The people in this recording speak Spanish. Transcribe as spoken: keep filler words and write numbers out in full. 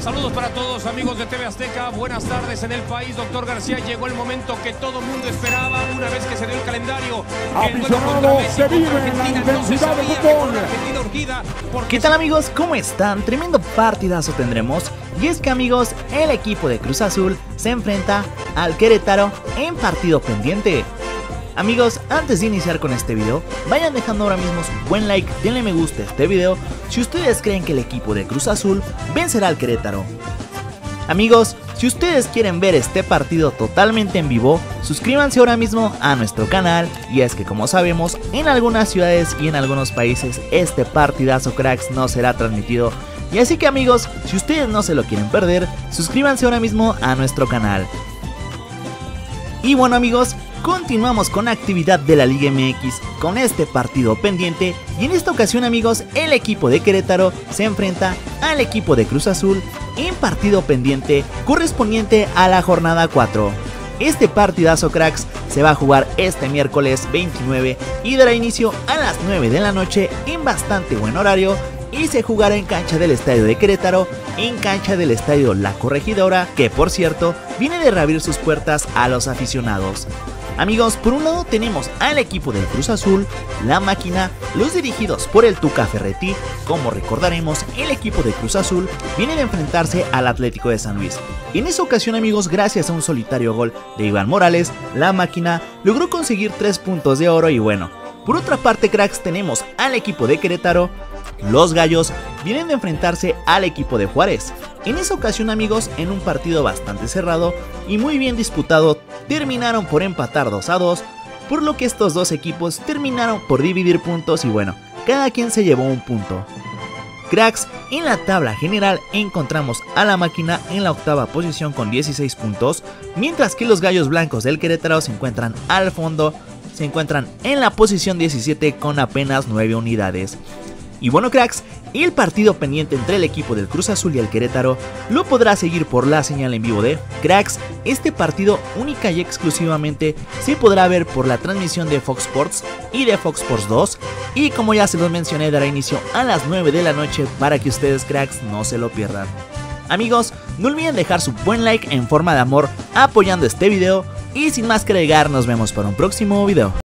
Saludos para todos, amigos de T V Azteca. Buenas tardes en el país. Doctor García, llegó el momento que todo el mundo esperaba una vez que se dio el calendario. Aficionado, se vive la intensidad del fútbol. ¿Qué tal, amigos? ¿Cómo están? Tremendo partidazo tendremos. Y es que, amigos, el equipo de Cruz Azul se enfrenta al Querétaro en partido pendiente. Amigos, antes de iniciar con este video, vayan dejando ahora mismo su buen like, denle me gusta a este video si ustedes creen que el equipo de Cruz Azul vencerá al Querétaro. Amigos, si ustedes quieren ver este partido totalmente en vivo, suscríbanse ahora mismo a nuestro canal. Y es que, como sabemos, en algunas ciudades y en algunos países este partidazo, cracks, no será transmitido. Y así que, amigos, si ustedes no se lo quieren perder, suscríbanse ahora mismo a nuestro canal. Y bueno, amigos, continuamos con la actividad de la Liga M X con este partido pendiente, y en esta ocasión, amigos, el equipo de Querétaro se enfrenta al equipo de Cruz Azul en partido pendiente correspondiente a la jornada cuatro. Este partidazo, cracks, se va a jugar este miércoles veintinueve y dará inicio a las nueve de la noche en bastante buen horario, y se jugará en cancha del estadio de Querétaro, en cancha del estadio La Corregidora, que por cierto viene de reabrir sus puertas a los aficionados. Amigos, por un lado tenemos al equipo del Cruz Azul, La Máquina, los dirigidos por el Tuca Ferretti. Como recordaremos, el equipo de Cruz Azul viene de enfrentarse al Atlético de San Luis. En esa ocasión, amigos, gracias a un solitario gol de Iván Morales, La Máquina logró conseguir tres puntos de oro. Y bueno, por otra parte, cracks, tenemos al equipo de Querétaro. Los Gallos vienen de enfrentarse al equipo de Juárez. En esa ocasión, amigos, en un partido bastante cerrado y muy bien disputado, terminaron por empatar dos a dos, por lo que estos dos equipos terminaron por dividir puntos y bueno, cada quien se llevó un punto. Cracks, en la tabla general encontramos a La Máquina en la octava posición con dieciséis puntos, mientras que los Gallos Blancos del Querétaro se encuentran al fondo, se encuentran en la posición diecisiete con apenas nueve unidades. Y bueno, cracks, el partido pendiente entre el equipo del Cruz Azul y el Querétaro lo podrá seguir por la señal en vivo de Cracks. Este partido única y exclusivamente se podrá ver por la transmisión de Fox Sports y de Fox Sports dos, y como ya se los mencioné, dará inicio a las nueve de la noche para que ustedes, cracks, no se lo pierdan. Amigos, no olviden dejar su buen like en forma de amor apoyando este video, y sin más que agregar, nos vemos para un próximo video.